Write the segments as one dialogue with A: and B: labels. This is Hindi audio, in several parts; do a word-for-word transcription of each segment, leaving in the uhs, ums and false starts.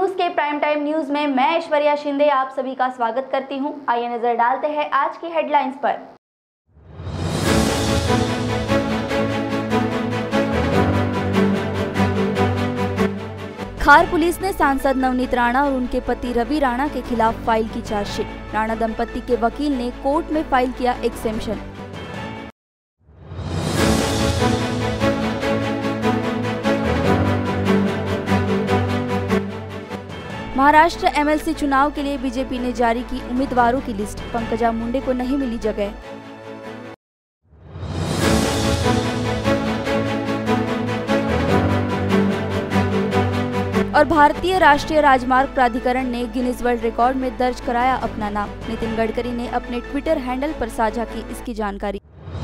A: न्यूज के प्राइम टाइम न्यूज में मैं ऐश्वर्या शिंदे आप सभी का स्वागत करती हूं। आइए नजर डालते हैं आज की हेडलाइंस पर। खार पुलिस ने सांसद नवनीत राणा और उनके पति रवि राणा के खिलाफ फाइल की चार्जशीट। राणा दंपति के वकील ने कोर्ट में फाइल किया एक्सेम्पशन। महाराष्ट्र एमएलसी चुनाव के लिए बीजेपी ने जारी की उम्मीदवारों की लिस्ट। पंकजा मुंडे को नहीं मिली जगह। और भारतीय राष्ट्रीय राजमार्ग प्राधिकरण ने गिनीज वर्ल्ड रिकॉर्ड में दर्ज कराया अपना नाम। नितिन गडकरी ने अपने ट्विटर हैंडल पर साझा की इसकी जानकारी।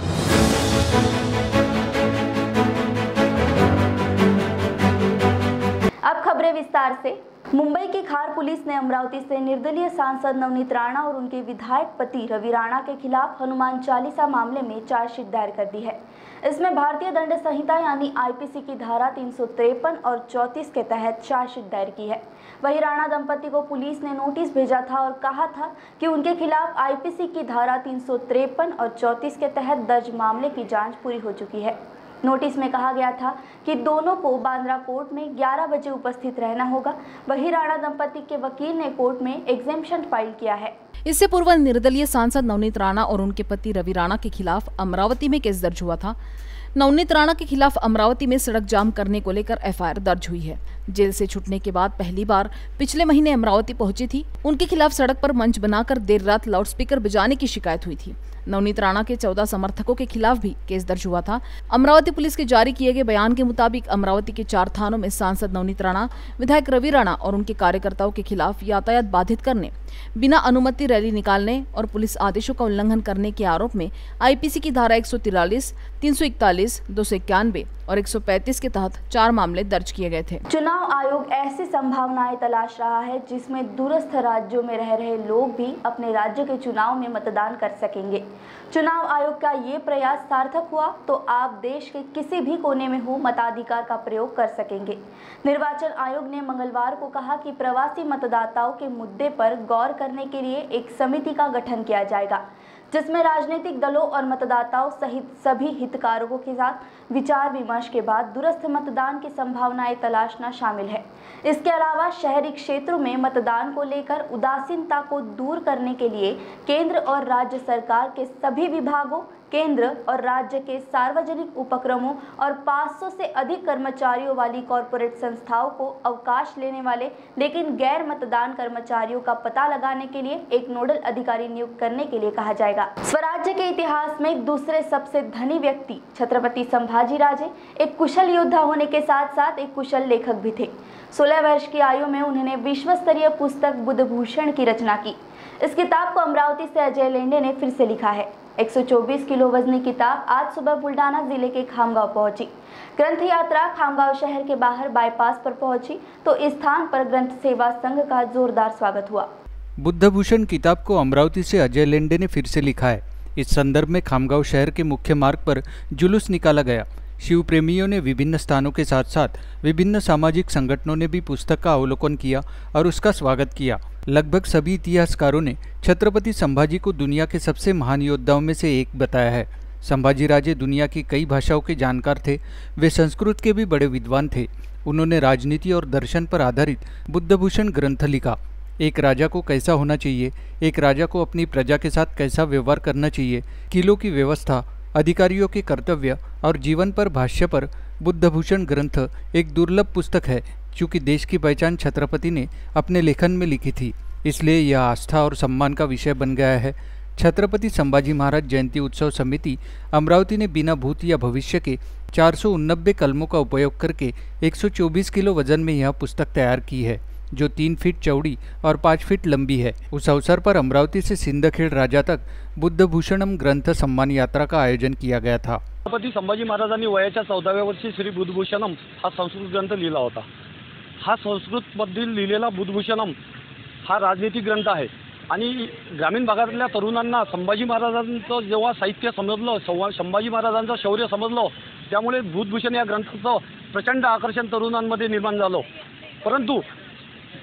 A: अब खबरें विस्तार से। मुंबई की खार पुलिस ने अमरावती से निर्दलीय सांसद नवनीत राणा और उनके विधायक पति रवि राणा के खिलाफ हनुमान चालीसा मामले में चार्जशीट दायर कर दी है। इसमें भारतीय दंड संहिता यानी आईपीसी की धारा तीन सौ तिरपन और चौंतीस के तहत चार्जशीट दायर की है। वहीं राणा दंपति को पुलिस ने नोटिस भेजा था और कहा था कि उनके खिलाफ आईपीसी की धारा तीन सौ तिरपन और चौंतीस के तहत दर्ज मामले की जाँच पूरी हो चुकी है। नोटिस में कहा गया था कि दोनों को बांद्रा कोर्ट में ग्यारह बजे उपस्थित रहना होगा। वहीं राणा दंपति के वकील ने कोर्ट में एग्जेम्पशन फाइल किया है।
B: इससे पूर्व निर्दलीय सांसद नवनीत राणा और उनके पति रवि राणा के खिलाफ अमरावती में केस दर्ज हुआ था। नवनीत राणा के खिलाफ अमरावती में सड़क जाम करने को लेकर एफआईआर दर्ज हुई है। जेल से छूटने के बाद पहली बार पिछले महीने अमरावती पहुंची थी। उनके खिलाफ सड़क पर मंच बनाकर देर रात लाउडस्पीकर बजाने की शिकायत हुई थी। नवनीत राणा के चौदह समर्थकों के खिलाफ भी केस दर्ज हुआ था। अमरावती पुलिस के जारी किए गए बयान के मुताबिक अमरावती के चार थानों में सांसद नवनीत राणा, विधायक रवि राणा और उनके कार्यकर्ताओं के खिलाफ यातायात बाधित करने, बिना अनुमति रैली निकालने और पुलिस आदेशों का उल्लंघन करने के आरोप में आईपीसी की धारा एक सौ तिरालीस, तीन सौ इकतालीस, दो सौ इक्यानवे और एक सौ पैंतीस के तहत चार मामले दर्ज किए गए थे।
A: चुनाव आयोग ऐसी संभावनाएं तलाश रहा है जिसमें दूरस्थ राज्यों में रह रहे लोग भी अपने राज्य के चुनाव में मतदान कर सकेंगे। चुनाव आयोग का ये प्रयास सार्थक हुआ तो आप देश के किसी भी कोने में हो मताधिकार का प्रयोग कर सकेंगे। निर्वाचन आयोग ने मंगलवार को कहा कि प्रवासी मतदाताओं के मुद्दे पर गौर करने के लिए एक समिति का गठन किया जाएगा, जिसमें राजनीतिक दलों और मतदाताओं सहित सभी हितधारकों के साथ विचार विमर्श के बाद दूरस्थ मतदान की संभावनाएं तलाशना शामिल है। इसके अलावा शहरी क्षेत्रों में मतदान को लेकर उदासीनता को दूर करने के लिए केंद्र और राज्य सरकार के सभी विभागों, केंद्र और राज्य के सार्वजनिक उपक्रमों और पाँच सौ से अधिक कर्मचारियों वाली कॉरपोरेट संस्थाओं को अवकाश लेने वाले लेकिन गैर मतदान कर्मचारियों का पता लगाने के लिए एक नोडल अधिकारी नियुक्त करने के लिए कहा जाएगा। स्वराज्य के इतिहास में दूसरे सबसे धनी व्यक्ति छत्रपति संभाजी राजे एक कुशल योद्धा होने के साथ साथ एक कुशल लेखक भी थे। सोलह वर्ष की आयु में उन्होंने विश्व स्तरीय पुस्तक बुद्धभूषण की रचना की। इस किताब को अमरावती से अजय लेंडे ने फिर से लिखा है। एक सौ चौबीस किलो वजनी किताब आज सुबह बुल्डाना जिले के खामगांव पहुंची। ग्रंथ यात्रा खामगांव शहर के बाहर बाईपास पर पहुंची तो इस स्थान पर ग्रंथ सेवा संघ का जोरदार स्वागत हुआ।
C: बुद्धभूषण किताब को अमरावती से अजय लेंडे ने फिर से लिखा है। इस संदर्भ में खामगांव शहर के मुख्य मार्ग पर जुलूस निकाला गया। शिव प्रेमियों ने विभिन्न स्थानों के साथ साथ विभिन्न सामाजिक संगठनों ने भी पुस्तक का अवलोकन किया और उसका स्वागत किया। लगभग सभी इतिहासकारों ने छत्रपति संभाजी को दुनिया के सबसे महान योद्धाओं में से एक बताया है। संभाजी राजे दुनिया की कई भाषाओं के जानकार थे। वे संस्कृत के भी बड़े विद्वान थे। उन्होंने राजनीति और दर्शन पर आधारित बुद्धभूषण ग्रंथ लिखा। एक राजा को कैसा होना चाहिए, एक राजा को अपनी प्रजा के साथ कैसा व्यवहार करना चाहिए, किलों की व्यवस्था, अधिकारियों के कर्तव्य और जीवन पर भाष्य पर बुद्धभूषण ग्रंथ एक दुर्लभ पुस्तक है। चूँकि देश की पहचान छत्रपति ने अपने लेखन में लिखी थी, इसलिए यह आस्था और सम्मान का विषय बन गया है। छत्रपति संभाजी महाराज जयंती उत्सव समिति अमरावती ने बिना भूत या भविष्य के चार सौ उननब्बे कलमों का उपयोग करके एक सौ चौबीस किलो वजन में यह पुस्तक तैयार की है, जो तीन फीट चौड़ी और पाँच फीट लंबी है। उस अवसर पर अमरावती से सिंदखेड राजा तक बुद्धभूषणम ग्रंथ सम्मान यात्रा का आयोजन किया गया था।
D: छत्रपती संभाजी महाराजांनी वयाच्या चौदाव्या वर्षी श्री बुद्धभूषणम हा संस्कृत ग्रंथ लिहिला होता। हा संस्कृतमधील लिहिलेला बुद्धभूषणम हा राजनीतिक ग्रंथ आहे आणि ग्रामीण भागातल्या तरुणांना संभाजी महाराजांचं जेव्हा साहित्य समजलं, संभाजी महाराजांचं शौर्य समजलं, त्यामुळे बुद्धभूषण या ग्रंथाचं प्रचंड आकर्षण तरुणांमध्ये निर्माण झालं। परंतु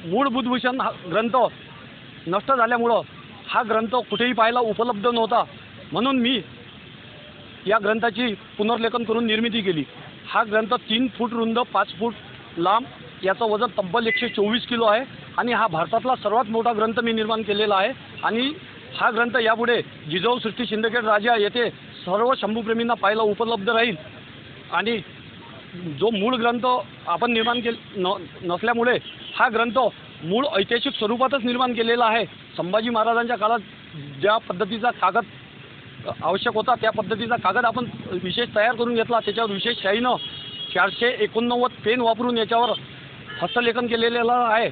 D: मूळ बुधभूषण हा ग्रंथ नष्ट झाल्यामुळं हा ग्रंथ कुठेही पाहायला उपलब्ध नव्हता, म्हणून मी या ग्रंथाची पुनर्लेखन करून निर्मिती केली. हा ग्रंथ तीन फूट रुंद, पाच फूट लांब, याचं वजन तब्बल एकशे चोवीस किलो आहे आणि हा भारतातला सर्वात मोठा ग्रंथ मी निर्माण केलेला आहे. आणि हा ग्रंथ यापुढे जिजाऊ सृष्टी शिंदखेड राजा येथे सर्व शंभूप्रेमींना पाहायला उपलब्ध राहील. आणि जो मूळ ग्रंथ आपण निर्माण केल न नसल्यामुळे हा ग्रंथ मूळ ऐतिहासिक स्वरूपातच निर्माण केलेला आहे. संभाजी महाराजांच्या काळात ज्या पद्धतीचा कागद आवश्यक होता त्या पद्धतीचा कागद आपण विशेष तयार करून घेतला. त्याच्यावर विशेष शाईनं चारशे एकोणनव्वद पेन वापरून याच्यावर हस्तलेखन केलेलं आहे.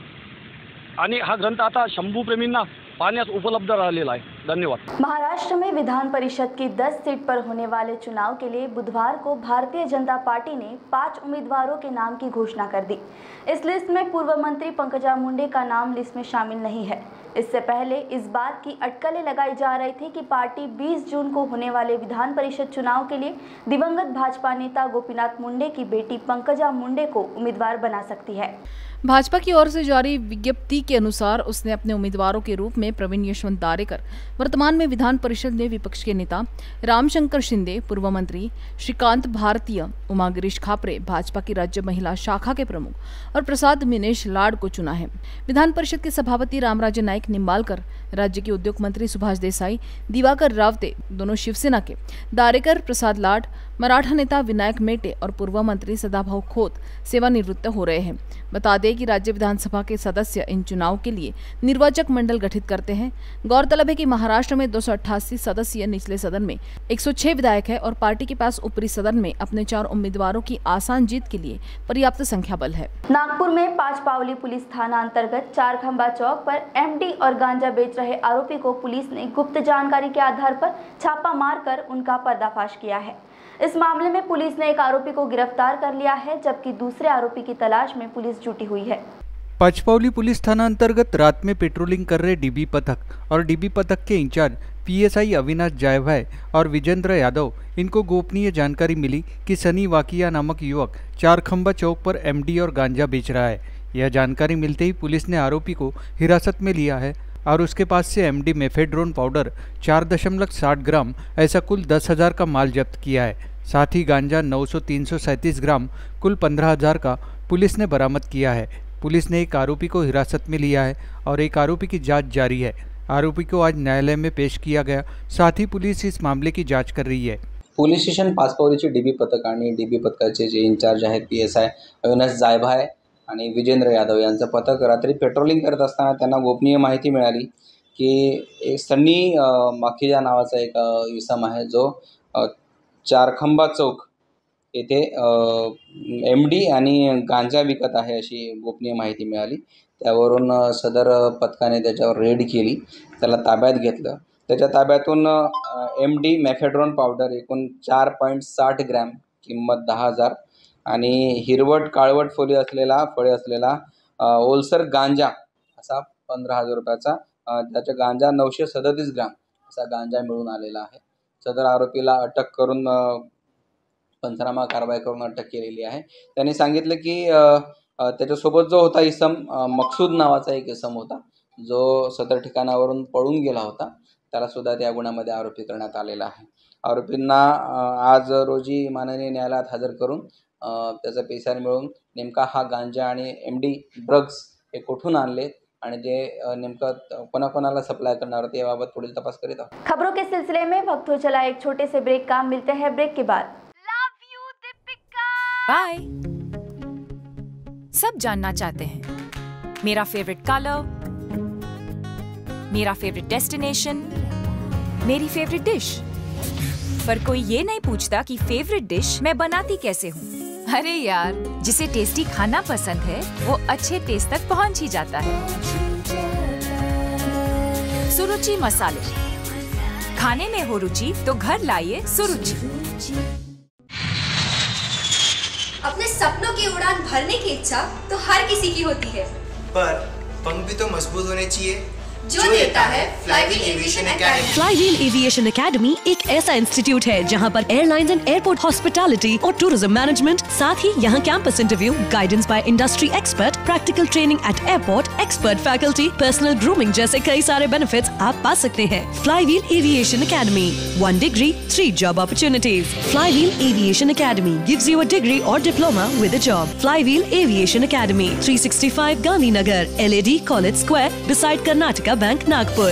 D: आणि हा ग्रंथ आता शंभूप्रेमींना पाहण्यास उपलब्ध राहिलेला है. धन्यवाद.
A: महाराष्ट्र में विधान परिषद की दस सीट पर होने वाले चुनाव के लिए बुधवार को भारतीय जनता पार्टी ने पांच उम्मीदवारों के नाम की घोषणा कर दी. इस लिस्ट में पूर्व मंत्री पंकजा मुंडे का नाम लिस्ट में शामिल नहीं है. इससे पहले इस बात की अटकलें लगाई जा रही थी कि पार्टी बीस जून को होने वाले विधान परिषद चुनाव के लिए दिवंगत भाजपा नेता गोपीनाथ मुंडे की बेटी पंकजा मुंडे को उम्मीदवार बना सकती है.
B: भाजपा की ओर से जारी विज्ञप्ति के अनुसार उसने अपने उम्मीदवारों के रूप में प्रवीण यशवंत दारेकर, वर्तमान में विधान परिषद में विपक्ष के नेता, रामशंकर शिंदे, पूर्व मंत्री श्रीकांत भारतीय, उमा गिरीश खापरे, भाजपा की राज्य महिला शाखा के प्रमुख और प्रसाद मिनेश लाड को चुना है. विधान परिषद के सभापति रामराजे नाईक निंबाळकर, राज्य के उद्योग मंत्री सुभाष देसाई, दिवाकर रावते दोनों शिवसेना के, दारेकर, प्रसाद लाड, मराठा नेता विनायक मेटे और पूर्व मंत्री सदाभाऊ खोत सेवानिवृत्त हो रहे हैं. बता दें कि राज्य विधानसभा के सदस्य इन चुनाव के लिए निर्वाचक मंडल गठित करते हैं. गौरतलब है कि महाराष्ट्र में दो सौ अट्ठासी सदस्यीय निचले सदन में एक सौ छह विधायक है और पार्टी के पास ऊपरी सदन में अपने चार उम्मीदवारों की आसान जीत के लिए पर्याप्त संख्या बल है.
A: नागपुर में पांचपावली पुलिस थाना अंतर्गत चार खंबा चौक पर एमडी और गांजा बेच रहे आरोपी को पुलिस ने गुप्त जानकारी के आधार पर छापा मारकर उनका पर्दाफाश किया है. इस मामले में पुलिस ने एक आरोपी को गिरफ्तार कर लिया है, जबकि दूसरे आरोपी की तलाश में पुलिस जुटी हुई है.
C: पांचपावली पुलिस थाना अंतर्गत रात में पेट्रोलिंग कर रहे डीबी पथक और डीबी पथक के इंचार्ज पीएसआई अविनाश जायभाई और विजेंद्र यादव, इनको गोपनीय जानकारी मिली कि सनी वाकिया नामक युवक चार खंबा चौक पर एमडी और गांजा बेच रहा है. यह जानकारी मिलते ही पुलिस ने आरोपी को हिरासत में लिया है और उसके पास से एमडी मेफेड्रोन पाउडर चार दशमलव साठ ग्राम ऐसा कुल दस हज़ार का माल जब्त किया है. साथ ही गांजा नौ सौ तीन सौ सैंतीस ग्राम कुल पंद्रह हज़ार का पुलिस ने बरामद किया है. पुलिस ने एक आरोपी को हिरासत में लिया है और एक आरोपी की जांच जारी है. आरोपी को आज न्यायालय में पेश किया गया. साथ ही पुलिस इस मामले की जांच कर रही है.
E: पोलीस स्टेशन पाचपावलीचे डीबी पथक आणि डीबी पथकाचे जे इंचार्ज आहेत P S I Avinash Jaybhai आणि विजेंद्र यादव यांचं पथक रात्री पेट्रोलिंग करत असताना त्यांना गोपनीय माहिती मिळाली की एक सन्नी माखिजा नावाचा एक इसम आहे जो चारखंबा चौक येथे एम डी आणि गांजा विकत आहे अशी गोपनीय माहिती मिळाली. त्यावरून सदर पथकाने त्याच्यावर रेड केली, त्याला ताब्यात घेतलं. त्याच्या ताब्यातून एम डी मेफेड्रोन पावडर एकूण चार पॉईंट साठ ग्रॅम, किंमत दहा हजार आणि हिरवट काळवट फुले असलेला फळे असलेला ओलसर गांजा असा पंधरा हजार रुपयाचा, त्याचा गांजा नऊशे सदतीस ग्राम असा गांजा मिळून आलेला आहे. सदर आरोपीला अटक करून पंचनामा कारवाई करून अटक केलेली आहे. त्यांनी सांगितलं की त्याच्यासोबत जो होता इसम मकसूद नावाचा एक इसम होता जो सदर ठिकाणावरून पळून गेला होता, त्याला सुद्धा त्या गुन्ह्यामध्ये आरोपी करण्यात आलेला आहे. आरोपींना आज रोजी माननीय न्यायालयात हजर करून त्याचा पेशार मिळून नेमका हा गांजा आणि एम डी ड्रग्स हे कुठून आणले आणि ते नेमकं कोणाकोणाला सप्लाय करणार होते याबाबत पुढील तपास करीत आहोत.
A: खबरों के सिलसिले में वक्त हो चला एक छोटे से ब्रेक का. मिलते हैं ब्रेक के बाद.
F: Love you Deepika. बाय. सब जानना चाहते हैं मेरा फेवरेट कलर, मेरा फेवरेट डेस्टिनेशन, मेरी फेवरेट डिश, पर कोई ये नहीं पूछता कि फेवरेट डिश मैं बनाती कैसे हूँ. अरे यार, जिसे टेस्टी खाना पसंद है वो अच्छे टेस्ट तक पहुँच ही जाता है. सुरुचि मसाले, खाने में हो रुचि तो घर लाइए सुरुचि.
G: अपने सपनों की उड़ान भरने की इच्छा तो हर किसी की होती है,
H: पर पंख भी तो मजबूत होने चाहिए.
G: जो देता है flywheel aviation academy.
H: Flywheel aviation academy एक ऐसा इंस्टीट्यूट है जहां पर एयरलाइंस एंड एयरपोर्ट हॉस्पिटैलिटी और टूरिज्म मैनेजमेंट, साथ ही यहां campus interview, guidance by industry expert, practical training at airport, expert faculty, personal grooming जैसे कई सारे बेनिफिट्स आप पा सकते हैं। Flywheel aviation academy, one degree three job opportunities. Flywheel aviation academy gives you a degree और diploma with a job. Flywheel aviation academy, three sixty five Gandhinagar, L A D college square, beside Karnataka bank, Nagpur.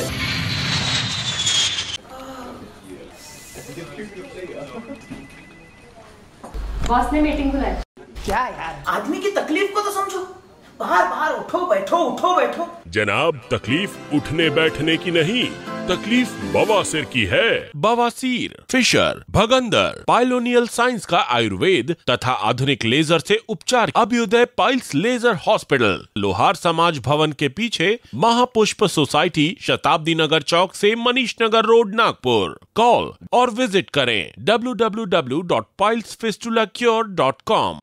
I: Boss ने मीटिंग बुलाई।
J: क्या यार, आदमी की तकलीफ को तो समझो। बाहर बाहर उठो बैठो उठो बैठो।
K: जनाब, तकलीफ उठने बैठने की नहीं, तकलीफ बवासीर की है। बवासीर, फिशर, भगंदर, पाइलोनियल साइंस का आयुर्वेद तथा आधुनिक लेजर से उपचार। अभ्युदय पाइल्स लेजर हॉस्पिटल, लोहार समाज भवन के पीछे, महापुष्प सोसाइटी, शताब्दी नगर चौक से मनीष नगर रोड, नागपुर। कॉल और विजिट करें W W W dot piles fistula cure dot com.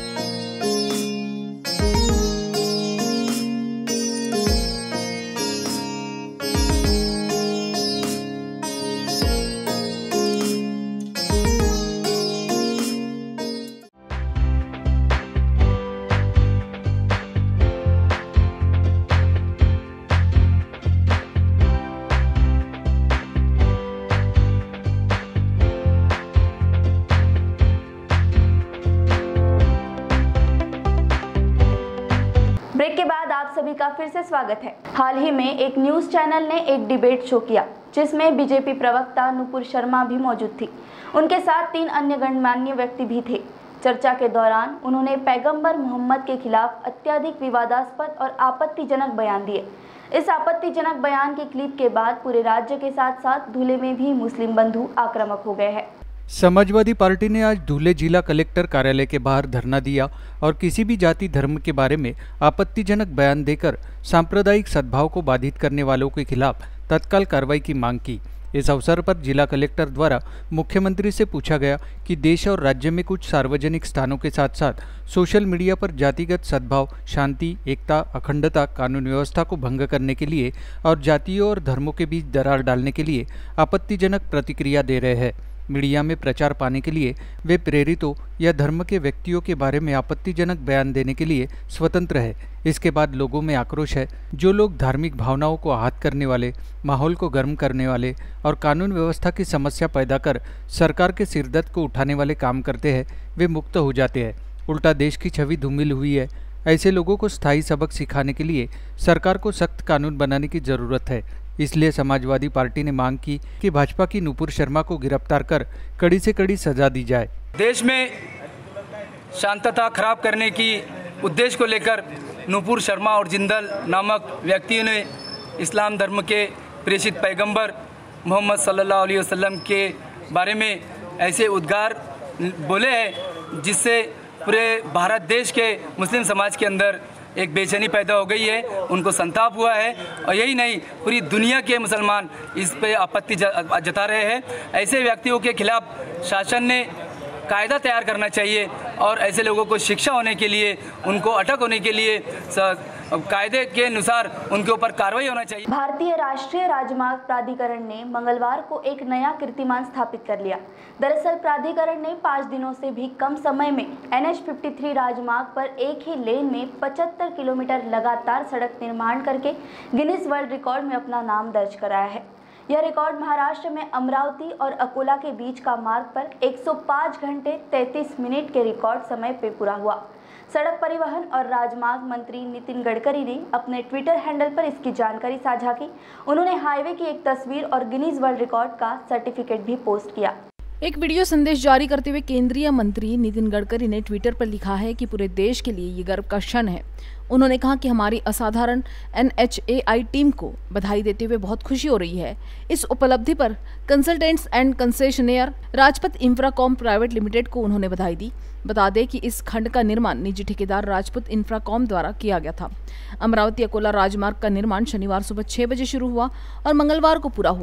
A: Break के बाद आप सभी का फिर से स्वागत है। हाल ही में एक न्यूज़ चैनल ने एक डिबेट शो किया जिसमें बीजेपी प्रवक्ता नुपुर शर्मा भी मौजूद थी। उनके साथ तीन अन्य गणमान्य व्यक्ति भी थे। चर्चा के दौरान उन्होंने पैगंबर मोहम्मद के खिलाफ अत्यधिक विवादास्पद और आपत्तिजनक बयान दिए। इस आपत्तिजनक बयान के क्लिप के बाद पूरे राज्य के साथ साथ धुले में भी मुस्लिम बंधु आक्रामक हो गए हैं।
C: समाजवादी पार्टी ने आज धुले जिला कलेक्टर कार्यालय के बाहर धरना दिया और किसी भी जाति धर्म के बारे में आपत्तिजनक बयान देकर सांप्रदायिक सद्भाव को बाधित करने वालों के खिलाफ तत्काल कार्रवाई की मांग की। इस अवसर पर जिला कलेक्टर द्वारा मुख्यमंत्री से पूछा गया कि देश और राज्य में कुछ सार्वजनिक स्थानों के साथ साथ सोशल मीडिया पर जातिगत सद्भाव, शांति, एकता, अखंडता, कानून व्यवस्था को भंग करने के लिए और जातियों और धर्मों के बीच दरार डालने के लिए आपत्तिजनक प्रतिक्रिया दे रहे हैं। मीडिया में प्रचार पाने के लिए वे प्रेरितों या धर्म के व्यक्तियों के बारे में आपत्तिजनक बयान देने के लिए स्वतंत्र है। इसके बाद लोगों में आक्रोश है। जो लोग धार्मिक भावनाओं को आहत करने वाले, माहौल को गर्म करने वाले और कानून व्यवस्था की समस्या पैदा कर सरकार के सिरदर्द को उठाने वाले काम करते हैं, वे मुक्त हो जाते हैं। उल्टा देश की छवि धूमिल हुई है। ऐसे लोगों को स्थायी सबक सिखाने के लिए सरकार को सख्त कानून बनाने की ज़रूरत है। इसलिए समाजवादी पार्टी ने मांग की कि भाजपा की नुपुर शर्मा को गिरफ्तार कर कड़ी से कड़ी सजा दी जाए।
L: देश में शांतता खराब करने की उद्देश्य को लेकर नुपुर शर्मा और जिंदल नामक व्यक्तियों ने इस्लाम धर्म के प्रेषित पैगंबर मोहम्मद सल्लल्लाहु अलैहि वसल्लम के बारे में ऐसे उद्गार बोले हैं जिससे पूरे भारत देश के मुस्लिम समाज के अंदर एक बेचैनी पैदा हो गई है, उनको संताप हुआ है। और यही नहीं, पूरी दुनिया के मुसलमान इस पे आपत्ति जता रहे हैं। ऐसे व्यक्तियों के खिलाफ शासन ने कायदा तैयार करना चाहिए और ऐसे लोगों को शिक्षा होने के लिए, उनको अटक होने के लिए कायदे के अनुसार उनके ऊपर कार्रवाई होना चाहिए।
A: भारतीय राष्ट्रीय राजमार्ग प्राधिकरण ने मंगलवार को एक नया कीर्तिमान स्थापित कर लिया। दरअसल प्राधिकरण ने पाँच दिनों से भी कम समय में एन एच तिरेपन राजमार्ग पर एक ही लेन में पचहत्तर किलोमीटर लगातार सड़क निर्माण करके गिनीज वर्ल्ड रिकॉर्ड में अपना नाम दर्ज कराया है। यह रिकॉर्ड महाराष्ट्र में अमरावती और अकोला के बीच का मार्ग पर एक सौ पाँच घंटे तैंतीस मिनट के रिकॉर्ड समय पर पूरा हुआ। सड़क परिवहन और राजमार्ग मंत्री नितिन गडकरी ने अपने ट्विटर हैंडल पर इसकी जानकारी साझा की। उन्होंने हाईवे की एक तस्वीर और गिनीज वर्ल्ड रिकॉर्ड का सर्टिफिकेट भी पोस्ट किया।
B: एक वीडियो संदेश जारी करते हुए केंद्रीय मंत्री नितिन गडकरी ने ट्विटर पर लिखा है कि पूरे देश के लिए ये गर्व का क्षण है। उन्होंने कहा कि हमारी असाधारण N H A I team को बधाई देते हुए बहुत खुशी हो रही है। इस उपलब्धि पर consultants and concessionaire Rajpath Infracom private limited को उन्होंने बधाई दी। बता दें कि इस खंड का निर्माण निजी ठेकेदार राजपथ इंफ्राकॉम द्वारा किया गया था। अमरावती अकोला राजमार्ग का निर्माण शनिवार सुबह छह बजे शुरू हुआ और मंगलवार को पूरा हुआ।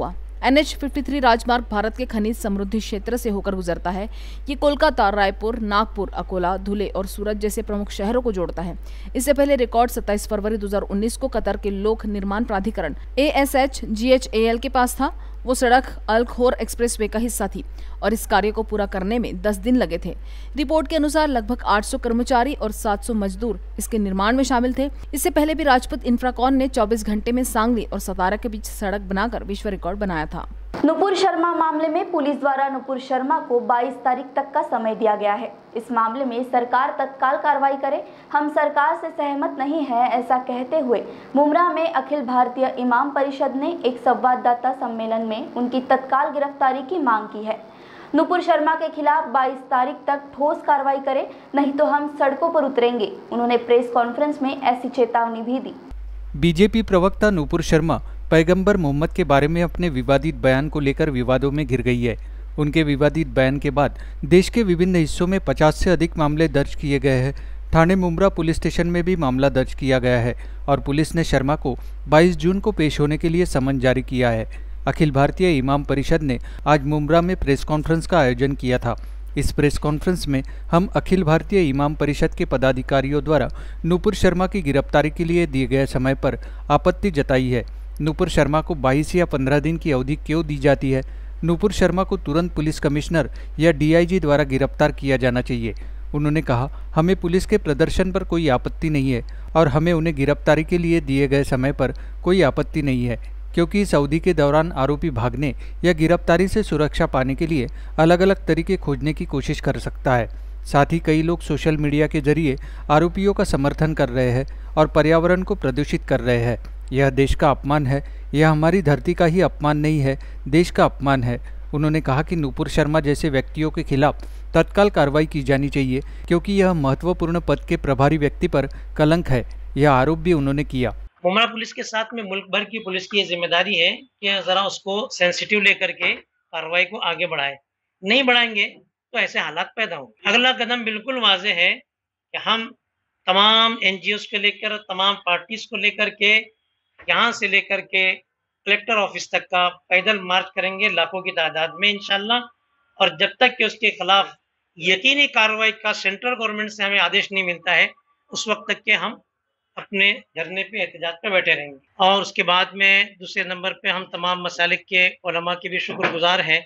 B: एन एच तिरेपन राजमार्ग भारत के खनिज समृद्धि क्षेत्र से होकर गुजरता है। ये कोलकाता, रायपुर, नागपुर, अकोला, धुले और सूरत जैसे प्रमुख शहरों को जोड़ता है। इससे पहले रिकॉर्ड सत्ताईस फरवरी दो हज़ार उन्नीस को कतर के लोक निर्माण प्राधिकरण A S H G H A L के पास था। वो सड़क अल खोर एक्सप्रेसवे का हिस्सा थी और इस कार्य को पूरा करने में दस दिन लगे थे। रिपोर्ट के अनुसार लगभग आठ सौ कर्मचारी और सात सौ मजदूर इसके निर्माण में शामिल थे। इससे पहले भी राजपूत इंफ्राकॉन ने चौबीस घंटे में सांगली और सतारा के बीच सड़क बनाकर विश्व रिकॉर्ड बनाया था।
A: नुपुर शर्मा मामले में पुलिस द्वारा नुपुर शर्मा को बाईस तारीख तक का समय दिया गया है। इस मामले में सरकार तत्काल कार्रवाई करे, हम सरकार से सहमत नहीं है, ऐसा कहते हुए मुमरा में अखिल भारतीय इमाम परिषद ने एक संवाददाता सम्मेलन में उनकी तत्काल गिरफ्तारी की मांग की है। नुपुर शर्मा के खिलाफ बाईस तारीख तक ठोस कार्रवाई करे, नहीं तो हम सड़कों पर उतरेंगे। उन्होंने प्रेस कॉन्फ्रेंस में ऐसी चेतावनी भी दी।
C: बीजेपी प्रवक्ता नुपुर शर्मा पैगंबर मोहम्मद के बारे में अपने विवादित बयान को लेकर विवादों में घिर गई है। उनके विवादित बयान के बाद देश के विभिन्न हिस्सों में पचास से अधिक मामले दर्ज किए गए हैं। ठाणे मुमरा पुलिस स्टेशन में भी मामला दर्ज किया गया है और पुलिस ने शर्मा को बाईस जून को पेश होने के लिए समन जारी किया है। अखिल भारतीय इमाम परिषद ने आज मुमरा में प्रेस कॉन्फ्रेंस का आयोजन किया था। इस प्रेस कॉन्फ्रेंस में हम अखिल भारतीय इमाम परिषद के पदाधिकारियों द्वारा नुपुर शर्मा की गिरफ्तारी के लिए दिए गए समय पर आपत्ति जताई है। नुपुर शर्मा को बाईस या पंद्रह दिन की अवधि क्यों दी जाती है? नुपुर शर्मा को तुरंत पुलिस कमिश्नर या डी आई जी द्वारा गिरफ्तार किया जाना चाहिए। उन्होंने कहा, हमें पुलिस के प्रदर्शन पर कोई आपत्ति नहीं है और हमें उन्हें गिरफ्तारी के लिए दिए गए समय पर कोई आपत्ति नहीं है, क्योंकि इस अवधि के दौरान आरोपी भागने या गिरफ्तारी से सुरक्षा पाने के लिए अलग अलग तरीके खोजने की कोशिश कर सकता है। साथ ही कई लोग सोशल मीडिया के जरिए आरोपियों का समर्थन कर रहे हैं और पर्यावरण को प्रदूषित कर रहे हैं। यह देश का अपमान है, यह हमारी धरती का ही अपमान नहीं है, देश का अपमान है। उन्होंने कहा कि नुपुर शर्मा जैसे व्यक्तियों के खिलाफ तत्काल कार्रवाई की जानी चाहिए, क्योंकि यह महत्वपूर्ण पद के प्रभारी व्यक्ति पर कलंक है। यह आरोप भी उन्होंने किया।
M: मुमरा पुलिस के साथ में मुल्क भर की पुलिस की जिम्मेदारी है कि जरा उसको सेंसिटिव लेकर के कार्रवाई को आगे बढ़ाए। नहीं बढ़ाएंगे तो ऐसे हालात पैदा होंगे। अगला कदम बिल्कुल वाज़ेह है कि हम तमाम एन जी ओज़ को लेकर, तमाम पार्टीज को लेकर के, यहाँ से लेकर के कलेक्टर ऑफिस तक का पैदल मार्च करेंगे लाखों की तादाद में इंशाल्लाह। और जब तक कि उसके खिलाफ यकीनी कार्रवाई का सेंट्रल गवर्नमेंट से हमें आदेश नहीं मिलता है, उस वक्त तक के हम अपने धरने पे एहतजाज पे बैठे रहेंगे। और उसके बाद में दूसरे नंबर पे हम तमाम मसालिक के उलमा के भी शुक्रगुजार हैं।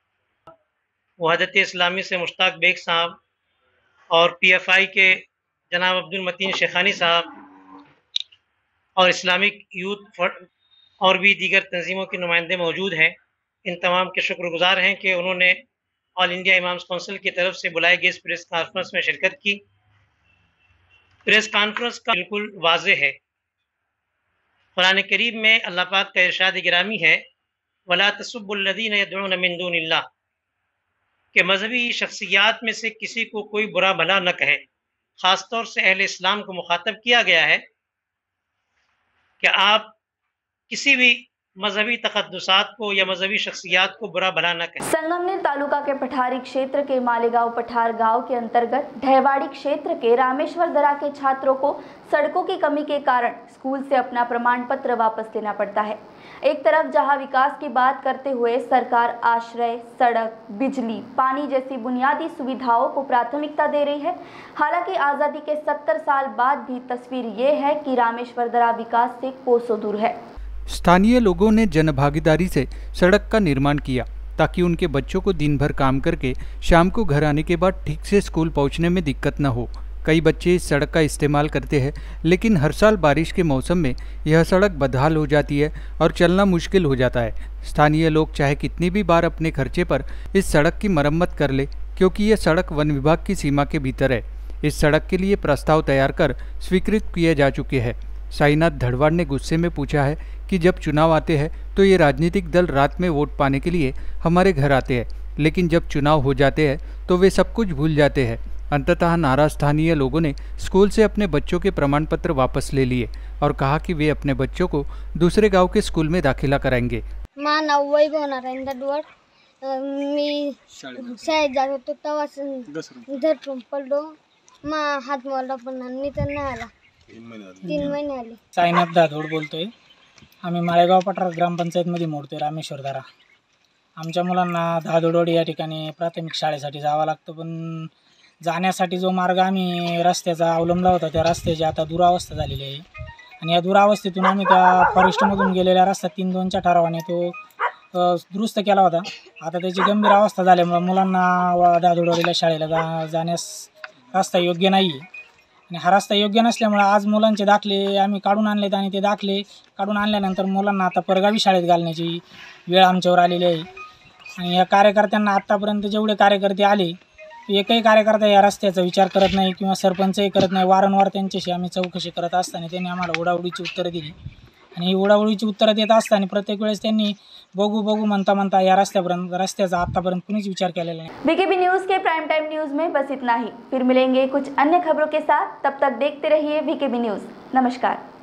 M: वहदत इस्लामी से मुश्ताक बेग साहब और पी एफ आई के जनाब अब्दुल मतीन शेखानी साहब और इस्लामिक यूथ और भी दीगर तंजीमों के नुमाइंदे मौजूद हैं। इन तमाम के शुक्रगुजार हैं कि उन्होंने ऑल इंडिया इमाम्स काउंसिल की तरफ से बुलाए गए इस प्रेस कॉन्फ्रेंस में शिरकत की। प्रेस कॉन्फ्रेंस का बिल्कुल वाज़ेह है। कुरान करीम में अल्लाह पाक का इरशाद गिरामी है, वला तसुब्बुल्लज़ीना यदऊन मिन दूनिल्लाह, कि मजहबी शख्सियात में से किसी को कोई बुरा भला न कहे। ख़ासतौर से अहले इस्लाम को मुखातब किया गया है कि आप किसी भी मजहबी तकद्दुसात को या मजहबी शख्सियात को बुरा भला न कहें।
A: संगमनेर तालुका के पठारी क्षेत्र के मालेगांव पठार गांव के अंतर्गत ढहवाड़ी क्षेत्र के रामेश्वर दरा के छात्रों को सड़कों की कमी के कारण स्कूल से अपना प्रमाण पत्र वापस लेना पड़ता है। एक तरफ जहां विकास की बात करते हुए सरकार आश्रय, सड़क, बिजली, पानी जैसी बुनियादी सुविधाओं को प्राथमिकता दे रही है, हालांकि आज़ादी के सत्तर साल बाद भी तस्वीर ये है कि रामेश्वर दरा विकास से कोसों दूर है।
C: स्थानीय लोगों ने जनभागीदारी से सड़क का निर्माण किया ताकि उनके बच्चों को दिन भर काम करके शाम को घर आने के बाद ठीक से स्कूल पहुंचने में दिक्कत न हो। कई बच्चे इस सड़क का इस्तेमाल करते हैं, लेकिन हर साल बारिश के मौसम में यह सड़क बदहाल हो जाती है और चलना मुश्किल हो जाता है। स्थानीय लोग चाहे कितनी भी बार अपने खर्चे पर इस सड़क की मरम्मत कर ले, क्योंकि यह सड़क वन विभाग की सीमा के भीतर है। इस सड़क के लिए प्रस्ताव तैयार कर स्वीकृत किए जा चुके हैं। साईनाथ धड़वाड़ ने गुस्से में पूछा है कि जब चुनाव आते हैं तो ये राजनीतिक दल रात में वोट पाने के लिए हमारे घर आते हैं, लेकिन जब चुनाव हो जाते हैं तो वे सब कुछ भूल जाते हैं। अंततः नाराज स्थानीय लोगों ने स्कूल से अपने बच्चों के प्रमाण पत्र वापस ले लिए और कहा कि वे अपने बच्चों को दूसरे गांव के स्कूल में दाखिला कराएंगे।
N: मा नववाई नरेंद्र डोर मी शाळेत जात होतो तेव्हा घरटून पडलो, मा हात मोडला पण नाही तर नाही आला, तीन महिने आले।
O: साईनाथ दाधोड बोलतोय। आम्ही माळेगाव पठार ग्रामपंचायत मध्ये मोडतोय रामेश्वर दरा। आमच्या मुलांना धादोडवाडी या ठिकाणी प्राथमिक शाळेसाठी जावं लागतं, पण जाण्यासाठी जो मार्ग आम्ही रस्त्याचा अवलंबला होता त्या रस्त्याची आता दुरावस्था झालेली आहे आणि या दुरावस्थेतून आम्ही त्या फॉरेस्टमधून गेलेला रस्ता तीन दोनच्या ठरावाने तो दुरुस्त केला होता. आता त्याची गंभीर अवस्था झाल्यामुळे मुलांना धादोडवाडीला शाळेला जा जाण्यास रस्ता योग्य नाही आहे आणि हा रस्ता योग्य नसल्यामुळे आज मुलांचे दाखले आम्ही काढून आणलेत आणि ते दाखले काढून आणल्यानंतर मुलांना आता परगावी शाळेत घालण्याची वेळ आमच्यावर आलेली आहे. आणि या कार्यकर्त्यांना आत्तापर्यंत जेवढे कार्यकर्ते आले एकही कार्यकर्ता या रस्त्याचा विचार करत नाही किंवा सरपंचही करत नाही. वारंवार त्यांच्याशी आम्ही चौकशी करत असताना त्यांनी आम्हाला उडाउडीची उत्तरं दिली आणि ही उडाउडीची उत्तरं देत असताना प्रत्येक वेळेस त्यांनी बघू बघू म्हणता म्हणता या रस्त्यापर्यंत रस्त्याचा आतापर्यंत कुणीच विचार केलेला नहीं।
A: वीकेबी न्यूज़ के प्राइम टाइम न्यूज़ में बस इतना ही। फिर मिलेंगे कुछ अन्य खबरों के साथ, तब तक देखते रहिए वीकेबी न्यूज़। नमस्कार।